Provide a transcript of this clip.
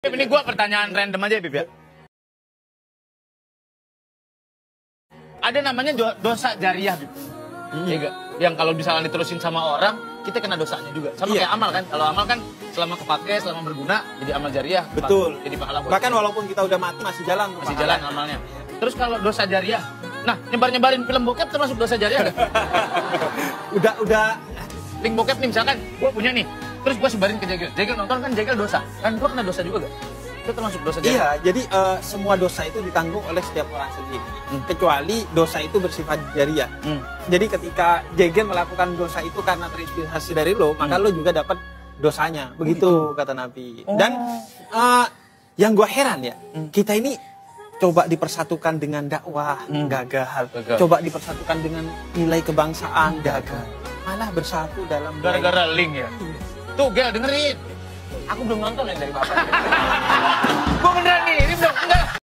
Bib, ini gue pertanyaan random aja, Bib ya. Ada namanya dosa jariah, Bib. Iya gak? Yang kalau misalnya diterusin sama orang, kita kena dosanya juga. Sama kayak amal kan. Kalau amal kan selama kepake, selama berguna, jadi amal jariah. Betul. Jadi pahala. Bahkan walaupun kita udah mati masih jalan. Masih jalan amalnya. Terus kalau dosa jariah, nah nyebar-nyebarin film bokep termasuk dosa jariah gak? udah. Link bokep nih misalkan, gue punya nih. Terus gue sebarin ke Jegel. Jegel nonton kan Jegel dosa. Kan gue kena dosa juga gak? Itu termasuk dosa jariah. Iya, jadi semua dosa itu ditanggung oleh setiap orang sendiri. Kecuali dosa itu bersifat jariah. Jadi ketika Jegel melakukan dosa itu karena terinspirasi dari lo, maka lo juga dapat dosanya. Begitu kata Nabi. Dan yang gue heran ya, kita ini coba dipersatukan dengan dakwah, gagal. Coba dipersatukan dengan nilai kebangsaan, gagal. Malah bersatu dalam gara-gara link ya. Tuh, Gel dengerin. Aku belum nonton yang dari Bapak.